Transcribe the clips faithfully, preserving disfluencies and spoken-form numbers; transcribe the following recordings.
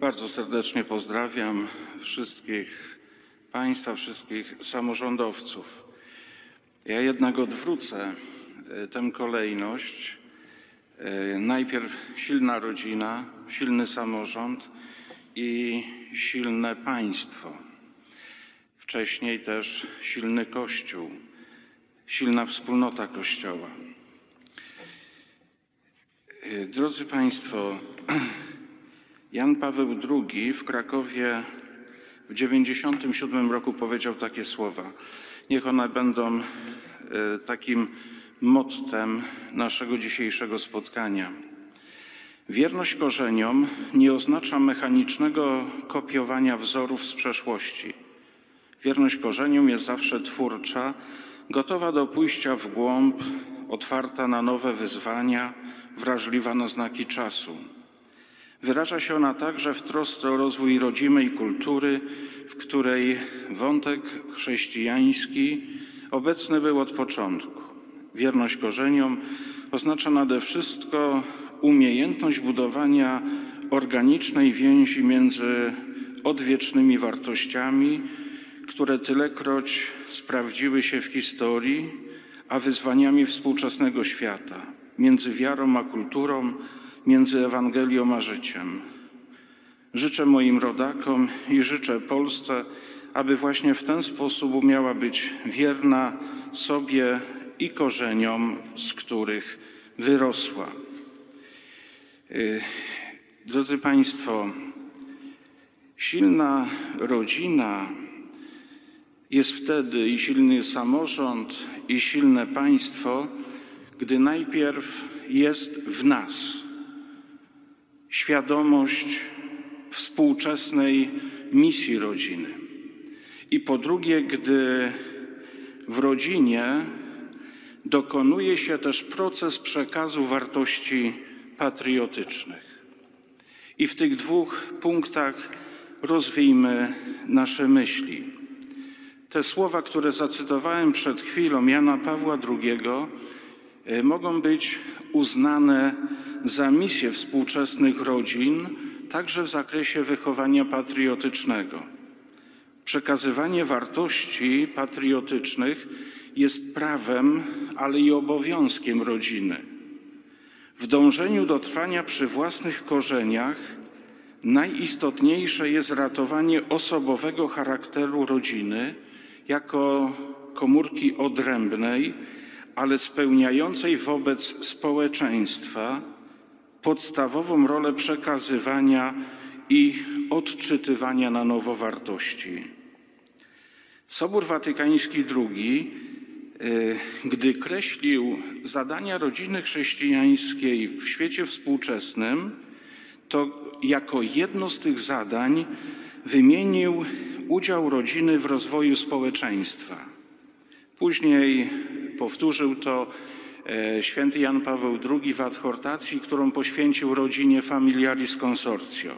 Bardzo serdecznie pozdrawiam wszystkich Państwa, wszystkich samorządowców. Ja jednak odwrócę tę kolejność. Najpierw silna rodzina, silny samorząd i silne państwo. Wcześniej też silny Kościół, silna wspólnota Kościoła. Drodzy Państwo, Jan Paweł drugi w Krakowie w dziewięćdziesiątym siódmym roku powiedział takie słowa. Niech one będą takim mottem naszego dzisiejszego spotkania. Wierność korzeniom nie oznacza mechanicznego kopiowania wzorów z przeszłości. Wierność korzeniom jest zawsze twórcza, gotowa do pójścia w głąb, otwarta na nowe wyzwania, wrażliwa na znaki czasu. Wyraża się ona także w trosce o rozwój rodzimej kultury, w której wątek chrześcijański obecny był od początku. Wierność korzeniom oznacza nade wszystko umiejętność budowania organicznej więzi między odwiecznymi wartościami, które tylekroć sprawdziły się w historii, a wyzwaniami współczesnego świata, między wiarą a kulturą, między Ewangelią a życiem. Życzę moim rodakom i życzę Polsce, aby właśnie w ten sposób umiała być wierna sobie i korzeniom, z których wyrosła. Drodzy Państwo, silna rodzina jest wtedy i silny samorząd, i silne państwo, gdy najpierw jest w nas świadomość współczesnej misji rodziny. I po drugie, gdy w rodzinie dokonuje się też proces przekazu wartości patriotycznych. I w tych dwóch punktach rozwijmy nasze myśli. Te słowa, które zacytowałem przed chwilą Jana Pawła drugiego, mogą być uznane za misję współczesnych rodzin, także w zakresie wychowania patriotycznego. Przekazywanie wartości patriotycznych jest prawem, ale i obowiązkiem rodziny. W dążeniu do trwania przy własnych korzeniach najistotniejsze jest ratowanie osobowego charakteru rodziny jako komórki odrębnej, ale spełniającej wobec społeczeństwa podstawową rolę przekazywania i odczytywania na nowo wartości. Sobór Watykański drugi, gdy kreślił zadania rodziny chrześcijańskiej w świecie współczesnym, to jako jedno z tych zadań wymienił udział rodziny w rozwoju społeczeństwa. Później powtórzył to święty Jan Paweł drugi w adhortacji, którą poświęcił rodzinie Familiaris Consortio.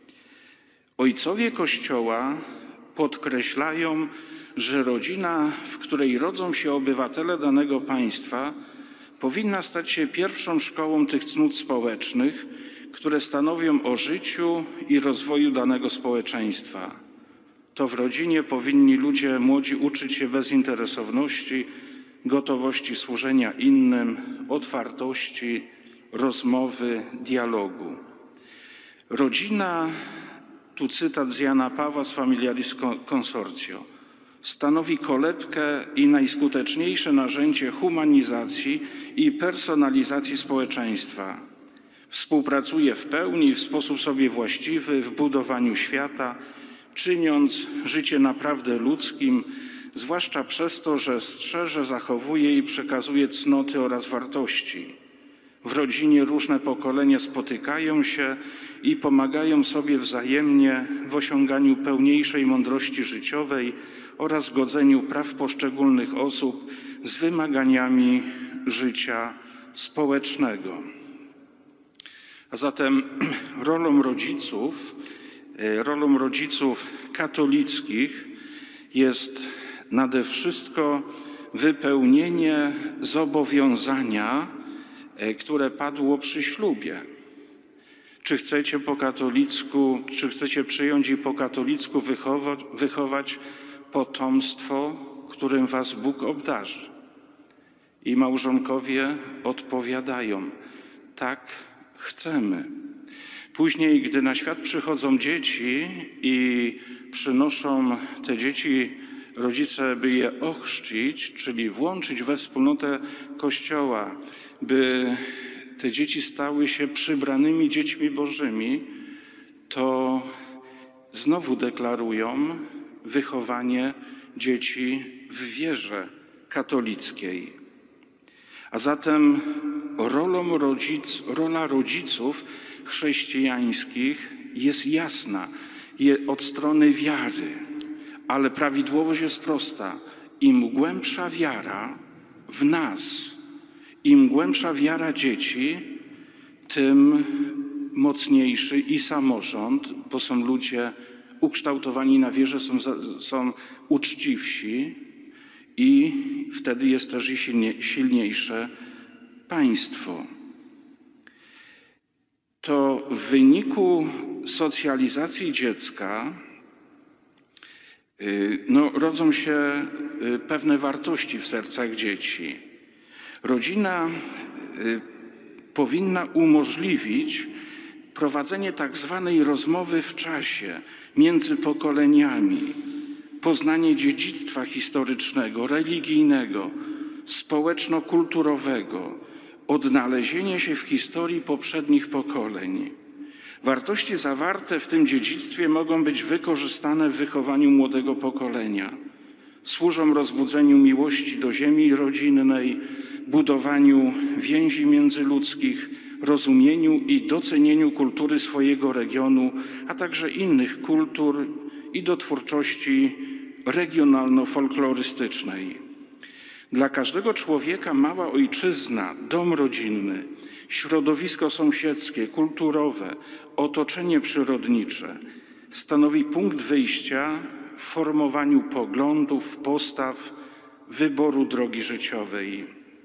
Ojcowie Kościoła podkreślają, że rodzina, w której rodzą się obywatele danego państwa, powinna stać się pierwszą szkołą tych cnót społecznych, które stanowią o życiu i rozwoju danego społeczeństwa. To w rodzinie powinni ludzie młodzi uczyć się bezinteresowności, gotowości służenia innym, otwartości, rozmowy, dialogu. Rodzina, tu cytat z Jana Pawła z Familiaris Consortio, stanowi kolebkę i najskuteczniejsze narzędzie humanizacji i personalizacji społeczeństwa. Współpracuje w pełni, w sposób sobie właściwy w budowaniu świata, czyniąc życie naprawdę ludzkim, zwłaszcza przez to, że strzeże, zachowuje i przekazuje cnoty oraz wartości. W rodzinie różne pokolenia spotykają się i pomagają sobie wzajemnie w osiąganiu pełniejszej mądrości życiowej oraz godzeniu praw poszczególnych osób z wymaganiami życia społecznego. A zatem rolą rodziców, rolą rodziców katolickich jest nade wszystko wypełnienie zobowiązania, które padło przy ślubie. Czy chcecie po katolicku, czy chcecie przyjąć i po katolicku wychować, wychować potomstwo, którym was Bóg obdarzy? I małżonkowie odpowiadają: tak, chcemy. Później, gdy na świat przychodzą dzieci i przynoszą te dzieci rodzice, by je ochrzcić, czyli włączyć we wspólnotę Kościoła, by te dzieci stały się przybranymi dziećmi Bożymi, to znowu deklarują wychowanie dzieci w wierze katolickiej. A zatem rolą rodzic, rola rodziców chrześcijańskich jest jasna od strony wiary, ale prawidłowość jest prosta. Im głębsza wiara w nas, im głębsza wiara dzieci, tym mocniejszy i samorząd, bo są ludzie ukształtowani na wierze, są, są uczciwsi i wtedy jest też i silnie, silniejsze państwo. To w wyniku socjalizacji dziecka no, rodzą się pewne wartości w sercach dzieci. Rodzina powinna umożliwić prowadzenie tak zwanej rozmowy w czasie między pokoleniami, poznanie dziedzictwa historycznego, religijnego, społeczno-kulturowego, odnalezienie się w historii poprzednich pokoleń. Wartości zawarte w tym dziedzictwie mogą być wykorzystane w wychowaniu młodego pokolenia. Służą rozbudzeniu miłości do ziemi rodzinnej, budowaniu więzi międzyludzkich, rozumieniu i docenieniu kultury swojego regionu, a także innych kultur i do twórczości regionalno-folklorystycznej. Dla każdego człowieka mała ojczyzna, dom rodzinny, środowisko sąsiedzkie, kulturowe, otoczenie przyrodnicze stanowi punkt wyjścia w formowaniu poglądów, postaw, wyboru drogi życiowej.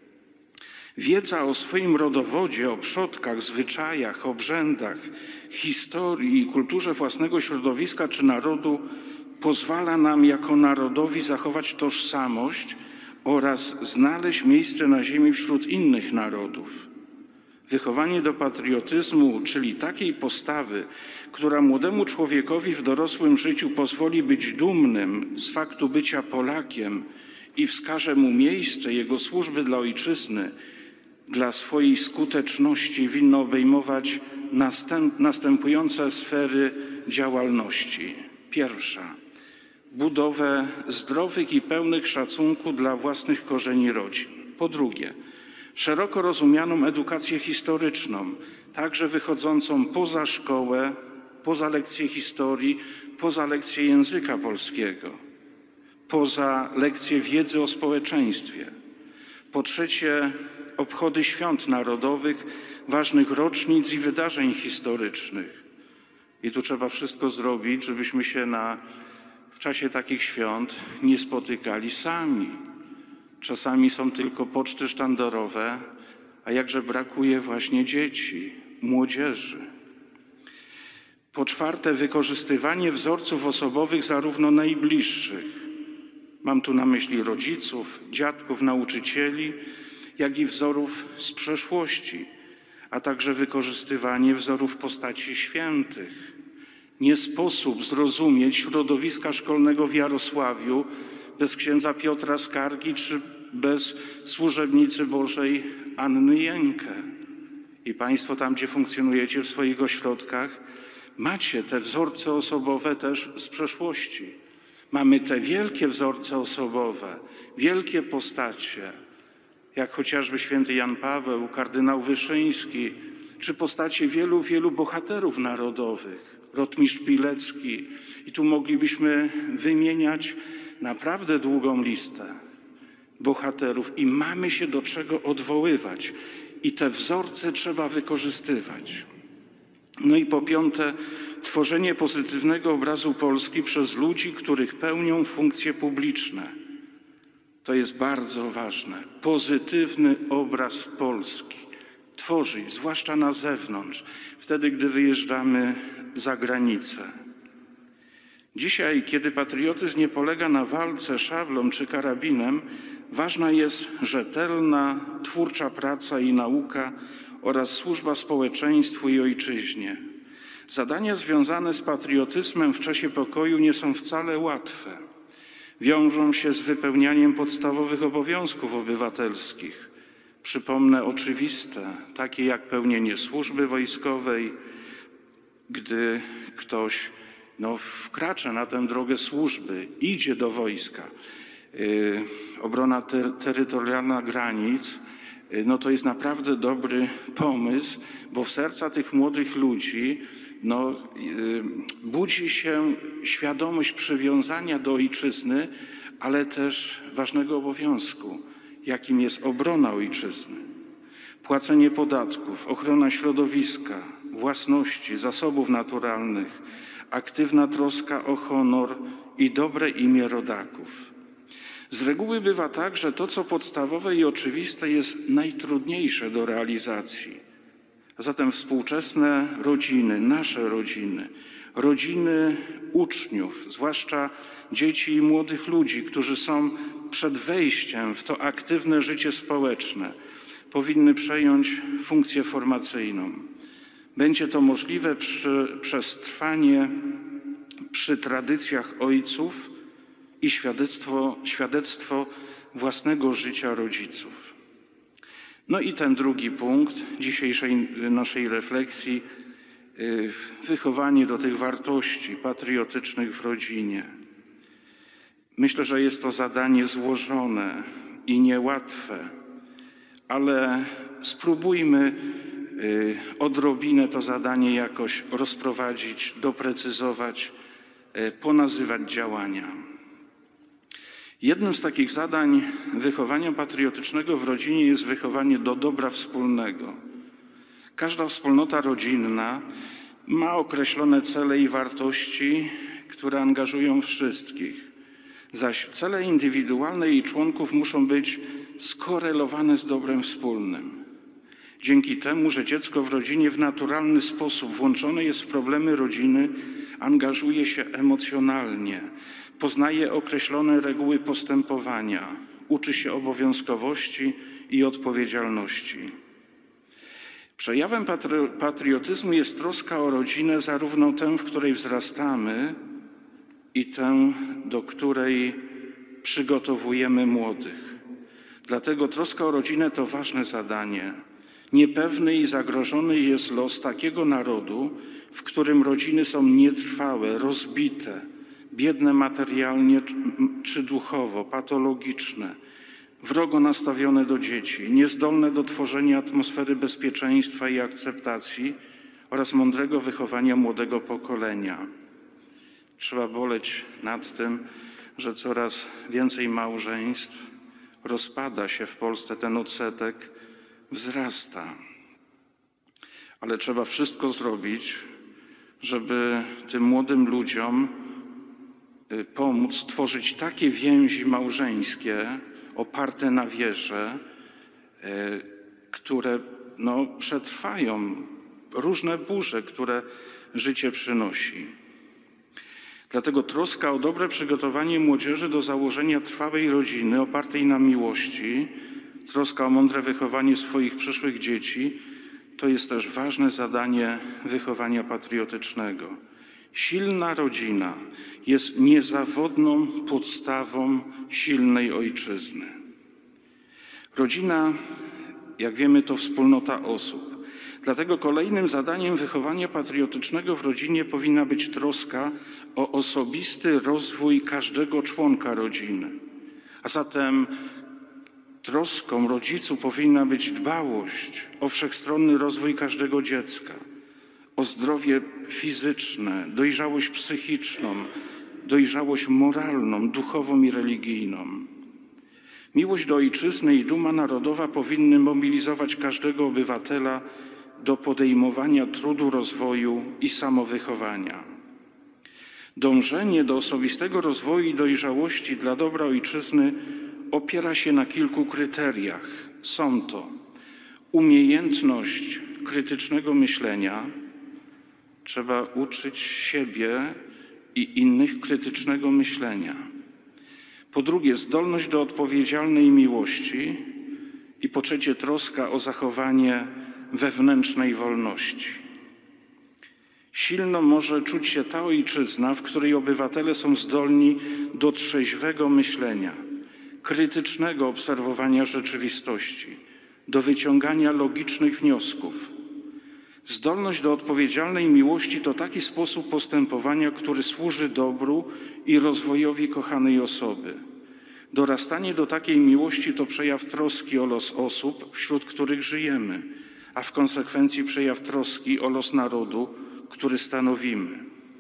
Wiedza o swoim rodowodzie, o przodkach, zwyczajach, obrzędach, historii i kulturze własnego środowiska czy narodu pozwala nam jako narodowi zachować tożsamość oraz znaleźć miejsce na ziemi wśród innych narodów. Wychowanie do patriotyzmu, czyli takiej postawy, która młodemu człowiekowi w dorosłym życiu pozwoli być dumnym z faktu bycia Polakiem i wskaże mu miejsce jego służby dla ojczyzny, dla swojej skuteczności winno obejmować następ, następujące sfery działalności. Pierwsza. Budowę zdrowych i pełnych szacunku dla własnych korzeni rodzin. Po drugie, szeroko rozumianą edukację historyczną, także wychodzącą poza szkołę, poza lekcje historii, poza lekcje języka polskiego, poza lekcje wiedzy o społeczeństwie. Po trzecie, obchody świąt narodowych, ważnych rocznic i wydarzeń historycznych. I tu trzeba wszystko zrobić, żebyśmy się na, w czasie takich świąt nie spotykali sami. Czasami są tylko poczty sztandarowe, a jakże brakuje właśnie dzieci, młodzieży. Po czwarte, wykorzystywanie wzorców osobowych zarówno najbliższych, mam tu na myśli rodziców, dziadków, nauczycieli, jak i wzorów z przeszłości, a także wykorzystywanie wzorów postaci świętych. Nie sposób zrozumieć środowiska szkolnego w Jarosławiu bez księdza Piotra Skargi czy bez służebnicy Bożej Anny Jękę. I Państwo tam, gdzie funkcjonujecie w swoich ośrodkach, macie te wzorce osobowe też z przeszłości. Mamy te wielkie wzorce osobowe, wielkie postacie, jak chociażby święty Jan Paweł, kardynał Wyszyński, czy postacie wielu, wielu bohaterów narodowych, rotmistrz Pilecki. I tu moglibyśmy wymieniać naprawdę długą listę bohaterów i mamy się do czego odwoływać. I te wzorce trzeba wykorzystywać. No i po piąte, tworzenie pozytywnego obrazu Polski przez ludzi, których pełnią funkcje publiczne. To jest bardzo ważne. Pozytywny obraz Polski. tworzyć, zwłaszcza na zewnątrz, wtedy, gdy wyjeżdżamy za granicę. Dzisiaj, kiedy patriotyzm nie polega na walce szablą czy karabinem, ważna jest rzetelna, twórcza praca i nauka oraz służba społeczeństwu i ojczyźnie. Zadania związane z patriotyzmem w czasie pokoju nie są wcale łatwe. Wiążą się z wypełnianiem podstawowych obowiązków obywatelskich. Przypomnę oczywiste, takie jak pełnienie służby wojskowej, gdy ktoś no, wkracza na tę drogę służby, idzie do wojska. Yy, obrona ter terytorialna granic, yy, no to jest naprawdę dobry pomysł, bo w serca tych młodych ludzi no, yy, budzi się świadomość przywiązania do ojczyzny, ale też ważnego obowiązku, jakim jest obrona ojczyzny. Płacenie podatków, ochrona środowiska, własności, zasobów naturalnych, aktywna troska o honor i dobre imię rodaków. Z reguły bywa tak, że to, co podstawowe i oczywiste, jest najtrudniejsze do realizacji. A zatem współczesne rodziny, nasze rodziny, rodziny uczniów, zwłaszcza dzieci i młodych ludzi, którzy są przed wejściem w to aktywne życie społeczne, powinny przejąć funkcję formacyjną. Będzie to możliwe przy, przez trwanie przy tradycjach ojców i świadectwo, świadectwo własnego życia rodziców. No i ten drugi punkt dzisiejszej naszej refleksji, wychowanie do tych wartości patriotycznych w rodzinie. Myślę, że jest to zadanie złożone i niełatwe, ale spróbujmy odrobinę to zadanie jakoś rozprowadzić, doprecyzować, ponazywać działania. Jednym z takich zadań wychowania patriotycznego w rodzinie jest wychowanie do dobra wspólnego. Każda wspólnota rodzinna ma określone cele i wartości, które angażują wszystkich, zaś cele indywidualne jej członków muszą być skorelowane z dobrem wspólnym. Dzięki temu, że dziecko w rodzinie w naturalny sposób włączone jest w problemy rodziny, angażuje się emocjonalnie, poznaje określone reguły postępowania, uczy się obowiązkowości i odpowiedzialności. Przejawem patri- patriotyzmu jest troska o rodzinę, zarówno tę, w której wzrastamy, i tę, do której przygotowujemy młodych. Dlatego troska o rodzinę to ważne zadanie. Niepewny i zagrożony jest los takiego narodu, w którym rodziny są nietrwałe, rozbite, biedne materialnie czy duchowo, patologiczne, wrogo nastawione do dzieci, niezdolne do tworzenia atmosfery bezpieczeństwa i akceptacji oraz mądrego wychowania młodego pokolenia. Trzeba boleć nad tym, że coraz więcej małżeństw rozpada się w Polsce, ten odsetek wzrasta. Ale trzeba wszystko zrobić, żeby tym młodym ludziom pomóc tworzyć takie więzi małżeńskie oparte na wierze, które no, przetrwają różne burze, które życie przynosi. Dlatego troska o dobre przygotowanie młodzieży do założenia trwałej rodziny opartej na miłości, troska o mądre wychowanie swoich przyszłych dzieci, to jest też ważne zadanie wychowania patriotycznego. Silna rodzina jest niezawodną podstawą silnej ojczyzny. Rodzina, jak wiemy, to wspólnota osób. Dlatego kolejnym zadaniem wychowania patriotycznego w rodzinie powinna być troska o osobisty rozwój każdego członka rodziny. A zatem troską rodziców powinna być dbałość o wszechstronny rozwój każdego dziecka, o zdrowie fizyczne, dojrzałość psychiczną, dojrzałość moralną, duchową i religijną. Miłość do ojczyzny i duma narodowa powinny mobilizować każdego obywatela do podejmowania trudu rozwoju i samowychowania. Dążenie do osobistego rozwoju i dojrzałości dla dobra ojczyzny opiera się na kilku kryteriach. Są to umiejętność krytycznego myślenia. Trzeba uczyć siebie i innych krytycznego myślenia. Po drugie, zdolność do odpowiedzialnej miłości. I po trzecie, troska o zachowanie wewnętrznej wolności. Silno może czuć się ta ojczyzna, w której obywatele są zdolni do trzeźwego myślenia, krytycznego obserwowania rzeczywistości, do wyciągania logicznych wniosków. Zdolność do odpowiedzialnej miłości to taki sposób postępowania, który służy dobru i rozwojowi kochanej osoby. Dorastanie do takiej miłości to przejaw troski o los osób, wśród których żyjemy, a w konsekwencji przejaw troski o los narodu, który stanowimy.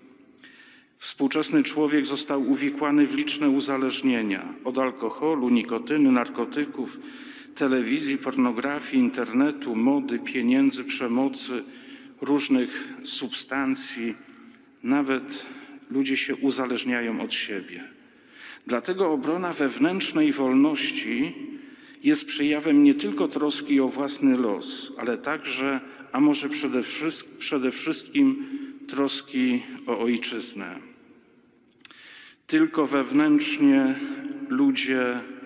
Współczesny człowiek został uwikłany w liczne uzależnienia od alkoholu, nikotyny, narkotyków, telewizji, pornografii, internetu, mody, pieniędzy, przemocy, różnych substancji. Nawet ludzie się uzależniają od siebie. Dlatego obrona wewnętrznej wolności jest przejawem nie tylko troski o własny los, ale także, a może przede wszystkim, przede wszystkim troski o ojczyznę. Tylko wewnętrznie ludzie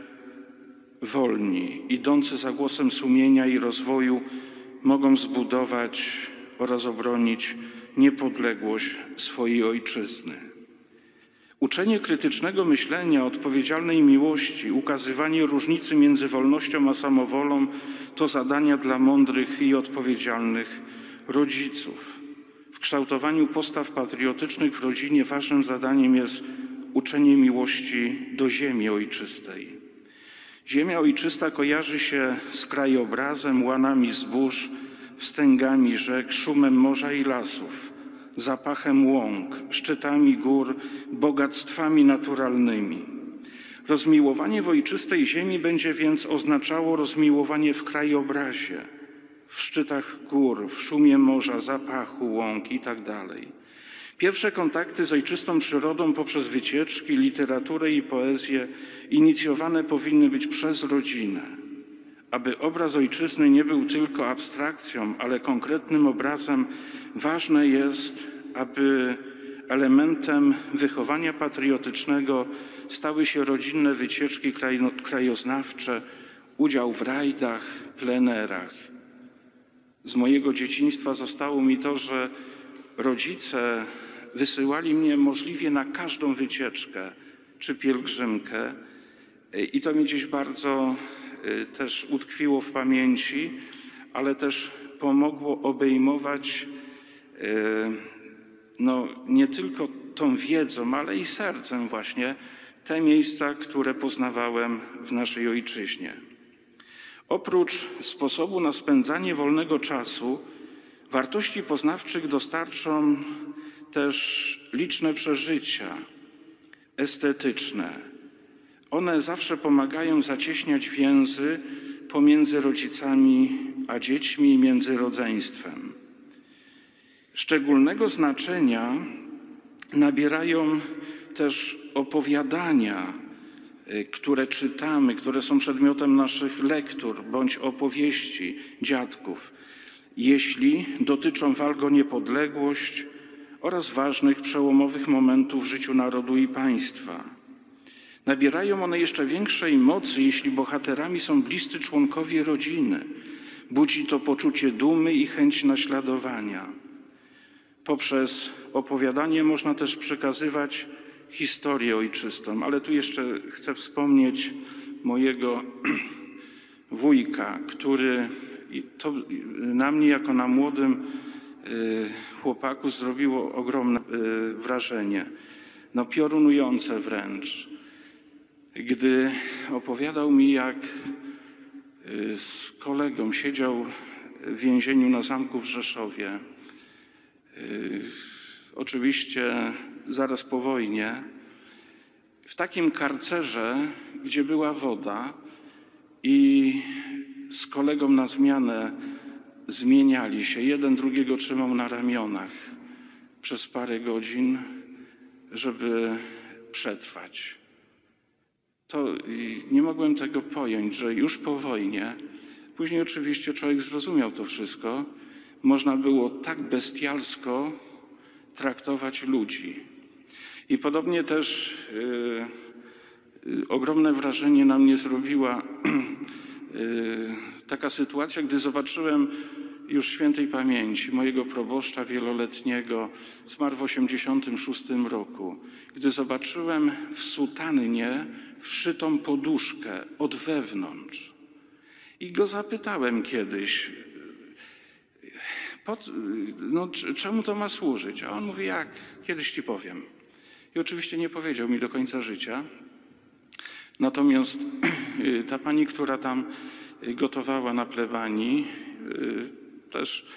wolni, idący za głosem sumienia i rozwoju mogą zbudować oraz obronić niepodległość swojej ojczyzny. Uczenie krytycznego myślenia, odpowiedzialnej miłości, ukazywanie różnicy między wolnością a samowolą to zadania dla mądrych i odpowiedzialnych rodziców. W kształtowaniu postaw patriotycznych w rodzinie ważnym zadaniem jest uczenie miłości do ziemi ojczystej. Ziemia ojczysta kojarzy się z krajobrazem, łanami zbóż, wstęgami rzek, szumem morza i lasów, zapachem łąk, szczytami gór, bogactwami naturalnymi. Rozmiłowanie w ojczystej ziemi będzie więc oznaczało rozmiłowanie w krajobrazie, w szczytach gór, w szumie morza, zapachu łąk itd. Pierwsze kontakty z ojczystą przyrodą poprzez wycieczki, literaturę i poezję inicjowane powinny być przez rodzinę. Aby obraz ojczyzny nie był tylko abstrakcją, ale konkretnym obrazem, ważne jest, aby elementem wychowania patriotycznego stały się rodzinne wycieczki krajoznawcze, udział w rajdach, plenerach. Z mojego dzieciństwa zostało mi to, że rodzice wysyłali mnie możliwie na każdą wycieczkę czy pielgrzymkę i to mi gdzieś bardzo też utkwiło w pamięci, ale też pomogło obejmować no, nie tylko tą wiedzą, ale i sercem właśnie te miejsca, które poznawałem w naszej ojczyźnie. Oprócz sposobu na spędzanie wolnego czasu, wartości poznawczych dostarczą też liczne przeżycia estetyczne. One zawsze pomagają zacieśniać więzy pomiędzy rodzicami a dziećmi i między rodzeństwem. Szczególnego znaczenia nabierają też opowiadania, które czytamy, które są przedmiotem naszych lektur bądź opowieści dziadków, jeśli dotyczą walk o niepodległość oraz ważnych, przełomowych momentów w życiu narodu i państwa. Nabierają one jeszcze większej mocy, jeśli bohaterami są bliscy członkowie rodziny. Budzi to poczucie dumy i chęć naśladowania. Poprzez opowiadanie można też przekazywać historię ojczystą, ale tu jeszcze chcę wspomnieć mojego wujka, który to na mnie jako na młodym chłopaku zrobiło ogromne wrażenie, no piorunujące wręcz, gdy opowiadał mi, jak z kolegą siedział w więzieniu na zamku w Rzeszowie. Oczywiście zaraz po wojnie, w takim karcerze, gdzie była woda i z kolegą na zmianę zmieniali się. Jeden drugiego trzymał na ramionach przez parę godzin, żeby przetrwać. To nie mogłem tego pojąć, że już po wojnie Później oczywiście człowiek zrozumiał to wszystko. Można było tak bestialsko traktować ludzi. I podobnie też yy, yy, ogromne wrażenie na mnie zrobiła yy, taka sytuacja, gdy zobaczyłem już świętej pamięci mojego proboszcza wieloletniego, zmarł w osiemdziesiątym szóstym roku. Gdy zobaczyłem w sutannie wszytą poduszkę od wewnątrz i go zapytałem kiedyś, pod, no, czemu to ma służyć? A on mówi, jak? Kiedyś ci powiem. I oczywiście nie powiedział mi do końca życia. Natomiast ta pani, która tam gotowała na plebanii, też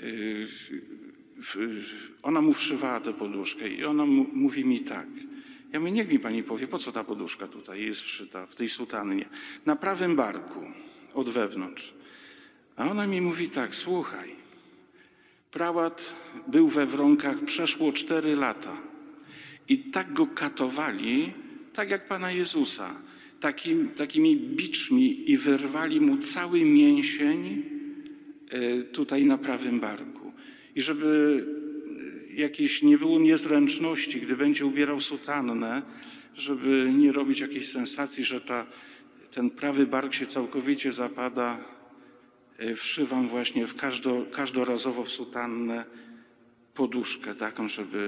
ona mu wszywała tę poduszkę i ona mu, mówi mi tak. Ja mówię, niech mi pani powie, po co ta poduszka tutaj jest wszyta w tej sutannie? Na prawym barku, od wewnątrz. A ona mi mówi tak, słuchaj, prałat był we Wronkach, przeszło cztery lata i tak go katowali, tak jak Pana Jezusa, takim, takimi biczmi i wyrwali mu cały mięsień tutaj na prawym barku. I żeby jakieś nie było niezręczności, gdy będzie ubierał sutannę, żeby nie robić jakiejś sensacji, że ta, ten prawy bark się całkowicie zapada, wszywam właśnie w każdo, każdorazowo w sutannę poduszkę taką, żeby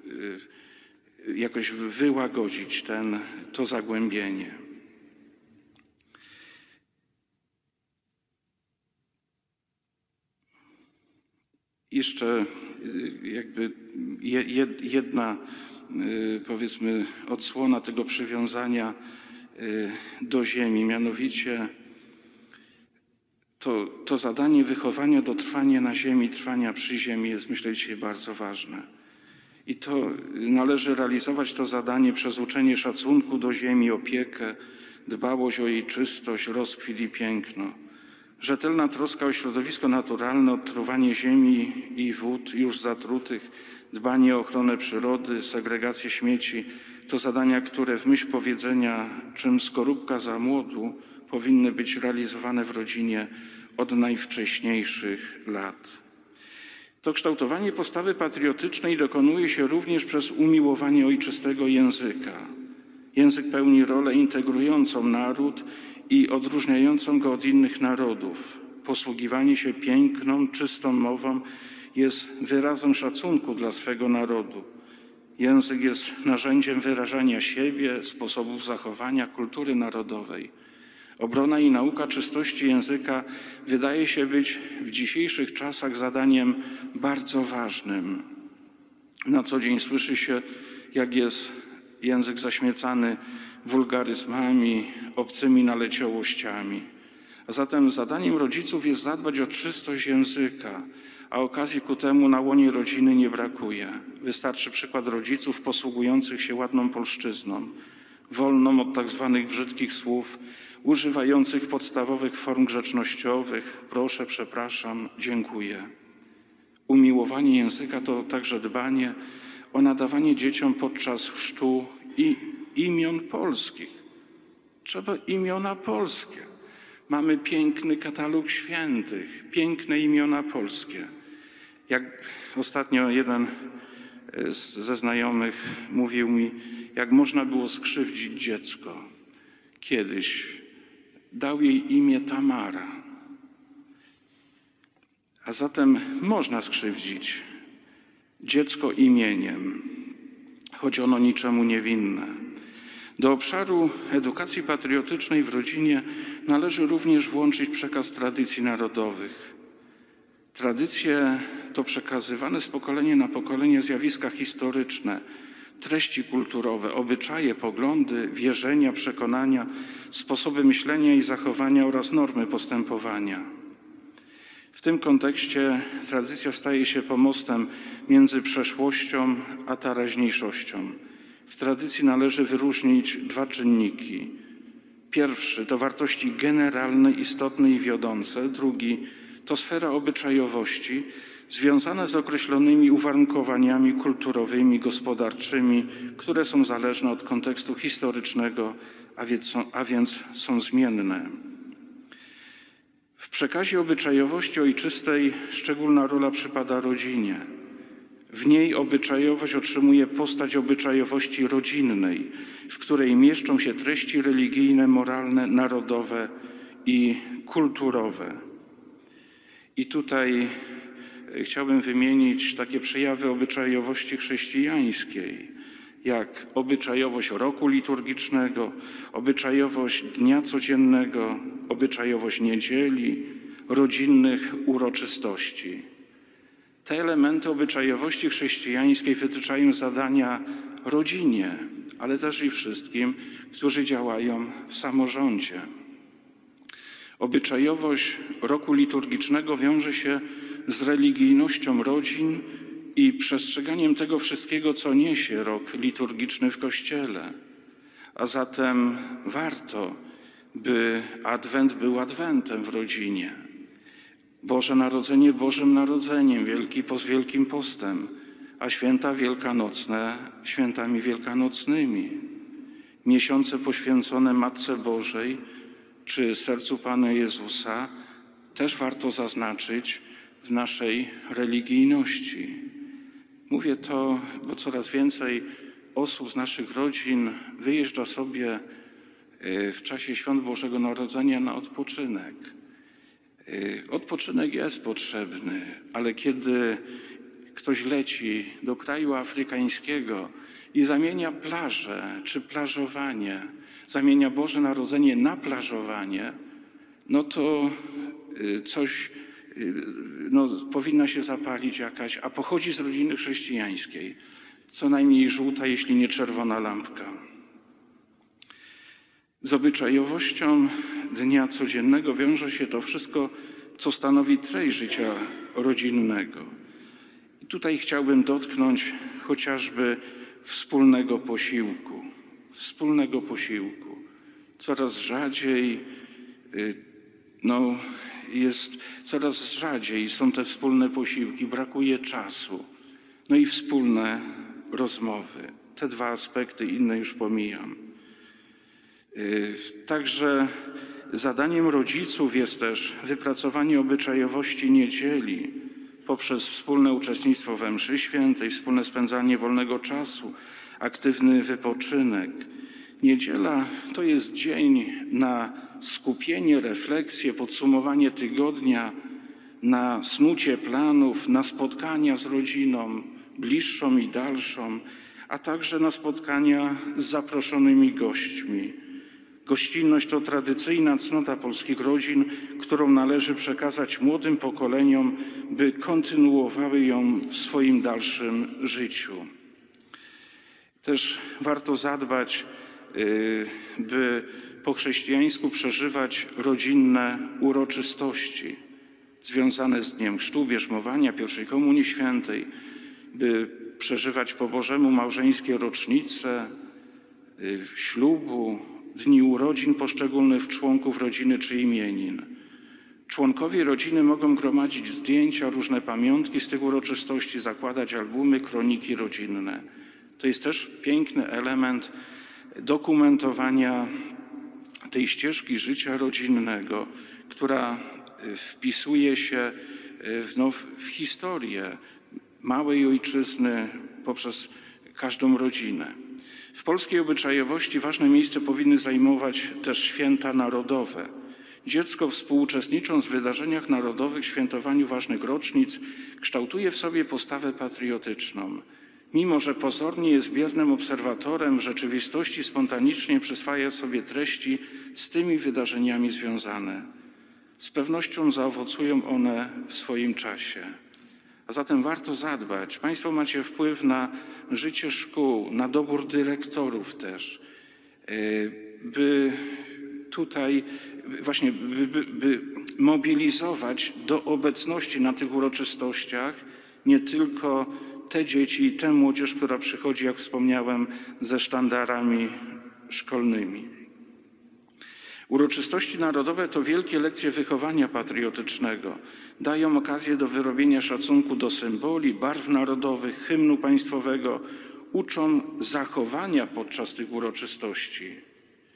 jakoś wyłagodzić ten, to zagłębienie. Jeszcze jakby jedna, powiedzmy, odsłona tego przywiązania do ziemi, mianowicie to, to zadanie wychowania do trwania na ziemi, trwania przy ziemi jest, myślę, dzisiaj bardzo ważne. I to należy realizować to zadanie przez uczenie szacunku do ziemi, opiekę, dbałość o jej czystość, rozkwit i piękno. Rzetelna troska o środowisko naturalne, odtruwanie ziemi i wód już zatrutych, dbanie o ochronę przyrody, segregację śmieci to zadania, które w myśl powiedzenia, czym skorupka za młodu, powinny być realizowane w rodzinie od najwcześniejszych lat. To kształtowanie postawy patriotycznej dokonuje się również przez umiłowanie ojczystego języka. Język pełni rolę integrującą naród i odróżniającą go od innych narodów. Posługiwanie się piękną, czystą mową jest wyrazem szacunku dla swego narodu. Język jest narzędziem wyrażania siebie, sposobów zachowania, kultury narodowej. Obrona i nauka czystości języka wydaje się być w dzisiejszych czasach zadaniem bardzo ważnym. Na co dzień słyszy się, jak jest język zaśmiecany wulgaryzmami, obcymi naleciałościami. A zatem zadaniem rodziców jest zadbać o czystość języka, a okazji ku temu na łonie rodziny nie brakuje. Wystarczy przykład rodziców posługujących się ładną polszczyzną, wolną od tak zwanych brzydkich słów, używających podstawowych form grzecznościowych: proszę, przepraszam, dziękuję. Umiłowanie języka to także dbanie o nadawanie dzieciom podczas chrztu i imion polskich. Trzeba imiona polskie. Mamy piękny katalog świętych, piękne imiona polskie. Jak ostatnio jeden ze znajomych mówił mi, jak można było skrzywdzić dziecko. Kiedyś dał jej imię Tamara. A zatem można skrzywdzić dziecko imieniem, choć ono niczemu niewinne. Do obszaru edukacji patriotycznej w rodzinie należy również włączyć przekaz tradycji narodowych. Tradycje to przekazywane z pokolenia na pokolenie zjawiska historyczne, treści kulturowe, obyczaje, poglądy, wierzenia, przekonania, sposoby myślenia i zachowania oraz normy postępowania. W tym kontekście tradycja staje się pomostem między przeszłością a teraźniejszością. W tradycji należy wyróżnić dwa czynniki. Pierwszy to wartości generalne, istotne i wiodące. Drugi to sfera obyczajowości związane z określonymi uwarunkowaniami kulturowymi, gospodarczymi, które są zależne od kontekstu historycznego, a więc są, a więc są zmienne. W przekazie obyczajowości ojczystej szczególna rola przypada rodzinie. W niej obyczajowość otrzymuje postać obyczajowości rodzinnej, w której mieszczą się treści religijne, moralne, narodowe i kulturowe. I tutaj chciałbym wymienić takie przejawy obyczajowości chrześcijańskiej, jak obyczajowość roku liturgicznego, obyczajowość dnia codziennego, obyczajowość niedzieli, rodzinnych uroczystości. Te elementy obyczajowości chrześcijańskiej wytyczają zadania rodzinie, ale też i wszystkim, którzy działają w samorządzie. Obyczajowość roku liturgicznego wiąże się z religijnością rodzin i przestrzeganiem tego wszystkiego, co niesie rok liturgiczny w Kościele. A zatem warto, by Adwent był Adwentem w rodzinie. Boże Narodzenie Bożym Narodzeniem, Wielki Post Wielkim Postem, a święta wielkanocne świętami wielkanocnymi. Miesiące poświęcone Matce Bożej czy sercu Pana Jezusa też warto zaznaczyć w naszej religijności. Mówię to, bo coraz więcej osób z naszych rodzin wyjeżdża sobie w czasie świąt Bożego Narodzenia na odpoczynek. Odpoczynek jest potrzebny, ale kiedy ktoś leci do kraju afrykańskiego i zamienia plażę czy plażowanie, zamienia Boże Narodzenie na plażowanie, no to coś no, powinna się zapalić jakaś, a pochodzi z rodziny chrześcijańskiej, co najmniej żółta, jeśli nie czerwona lampka. Z obyczajowością dnia codziennego wiąże się to wszystko, co stanowi treść życia rodzinnego. I tutaj chciałbym dotknąć chociażby wspólnego posiłku. Wspólnego posiłku. Coraz rzadziej, no, jest, coraz rzadziej są te wspólne posiłki, brakuje czasu. No i wspólne rozmowy. Te dwa aspekty, inne już pomijam. Także zadaniem rodziców jest też wypracowanie obyczajowości niedzieli poprzez wspólne uczestnictwo we mszy świętej, wspólne spędzanie wolnego czasu, aktywny wypoczynek. Niedziela to jest dzień na skupienie, refleksję, podsumowanie tygodnia, na snucie planów, na spotkania z rodziną, bliższą i dalszą, a także na spotkania z zaproszonymi gośćmi. Gościnność to tradycyjna cnota polskich rodzin, którą należy przekazać młodym pokoleniom, by kontynuowały ją w swoim dalszym życiu. Też warto zadbać, by po chrześcijańsku przeżywać rodzinne uroczystości związane z Dniem Chrztu, Bierzmowania, Pierwszej Komunii Świętej, by przeżywać po Bożemu małżeńskie rocznice, ślubu, dni urodzin poszczególnych członków rodziny czy imienin. Członkowie rodziny mogą gromadzić zdjęcia, różne pamiątki z tych uroczystości, zakładać albumy, kroniki rodzinne. To jest też piękny element dokumentowania tej ścieżki życia rodzinnego, która wpisuje się w, no, w historię małej ojczyzny poprzez każdą rodzinę. W polskiej obyczajowości ważne miejsce powinny zajmować też święta narodowe. Dziecko, współuczestnicząc w wydarzeniach narodowych, świętowaniu ważnych rocznic, kształtuje w sobie postawę patriotyczną. Mimo że pozornie jest biernym obserwatorem, w rzeczywistości spontanicznie przyswaja sobie treści z tymi wydarzeniami związane. Z pewnością zaowocują one w swoim czasie. A zatem warto zadbać. Państwo macie wpływ na życie szkół, na dobór dyrektorów też, by tutaj właśnie by, by, by mobilizować do obecności na tych uroczystościach nie tylko te dzieci i tę młodzież, która przychodzi, jak wspomniałem, ze sztandarami szkolnymi. Uroczystości narodowe to wielkie lekcje wychowania patriotycznego. Dają okazję do wyrobienia szacunku do symboli, barw narodowych, hymnu państwowego. Uczą zachowania podczas tych uroczystości.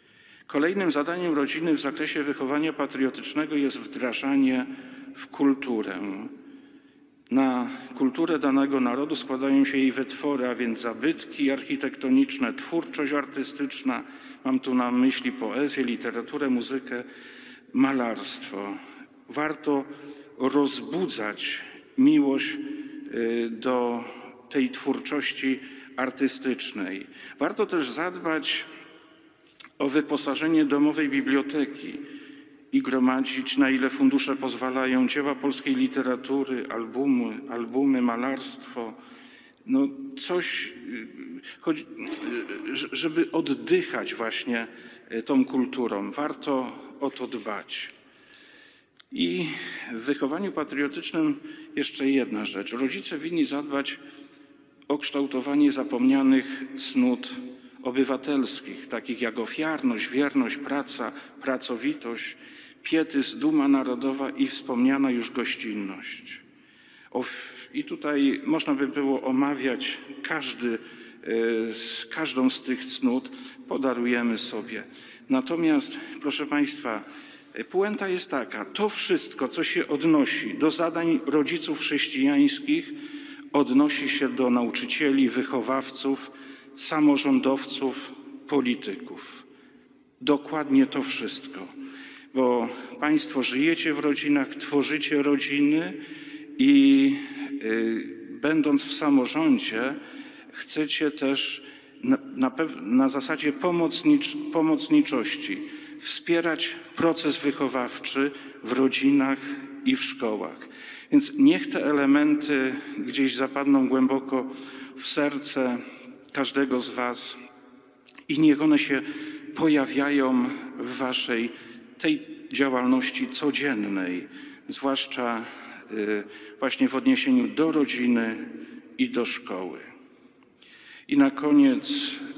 Kolejnym zadaniem rodziny w zakresie wychowania patriotycznego jest wdrażanie w kulturę. Na kulturę danego narodu składają się jej wytwory, a więc zabytki architektoniczne, twórczość artystyczna, mam tu na myśli poezję, literaturę, muzykę, malarstwo. Warto rozbudzać miłość do tej twórczości artystycznej. Warto też zadbać o wyposażenie domowej biblioteki i gromadzić, na ile fundusze pozwalają, dzieła polskiej literatury, albumy, albumy malarstwo. No coś, żeby oddychać właśnie tą kulturą. Warto o to dbać. I w wychowaniu patriotycznym jeszcze jedna rzecz. Rodzice winni zadbać o kształtowanie zapomnianych cnót obywatelskich, takich jak ofiarność, wierność, praca, pracowitość, pietyzm, duma narodowa i wspomniana już gościnność. I tutaj można by było omawiać każdy, każdą z tych cnót, podarujemy sobie. Natomiast, proszę Państwa, puenta jest taka, to wszystko, co się odnosi do zadań rodziców chrześcijańskich, odnosi się do nauczycieli, wychowawców, samorządowców, polityków. Dokładnie to wszystko, bo Państwo żyjecie w rodzinach, tworzycie rodziny i y, będąc w samorządzie chcecie też na, na, na zasadzie pomocnicz, pomocniczości wspierać proces wychowawczy w rodzinach i w szkołach. Więc niech te elementy gdzieś zapadną głęboko w serce każdego z Was i niech one się pojawiają w Waszej tej działalności codziennej, zwłaszcza właśnie w odniesieniu do rodziny i do szkoły. I na koniec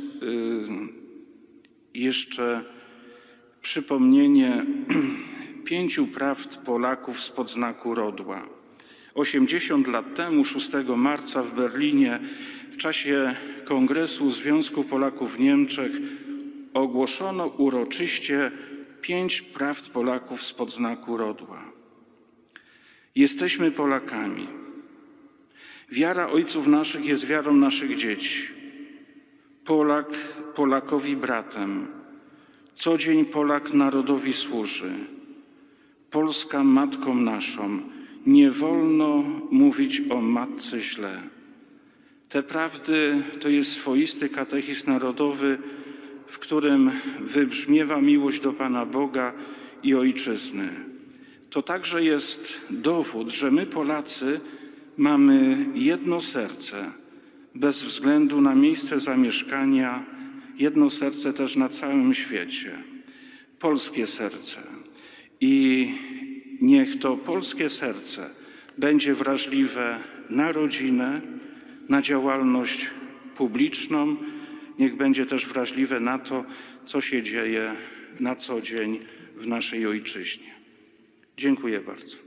jeszcze przypomnienie pięciu prawd Polaków spod znaku Rodła. osiemdziesiąt lat temu, szóstego marca w Berlinie, w czasie Kongresu Związku Polaków w Niemczech ogłoszono uroczyście pięć prawd Polaków spod znaku Rodła. Jesteśmy Polakami. Wiara ojców naszych jest wiarą naszych dzieci. Polak Polakowi bratem. Co dzień Polak narodowi służy. Polska matką naszą. Nie wolno mówić o matce źle. Te prawdy to jest swoisty katechizm narodowy, w którym wybrzmiewa miłość do Pana Boga i Ojczyzny. To także jest dowód, że my Polacy mamy jedno serce, bez względu na miejsce zamieszkania, jedno serce też na całym świecie. Polskie serce. I niech to polskie serce będzie wrażliwe na rodzinę, na działalność publiczną, niech będzie też wrażliwe na to, co się dzieje na co dzień w naszej ojczyźnie. Dziękuję bardzo.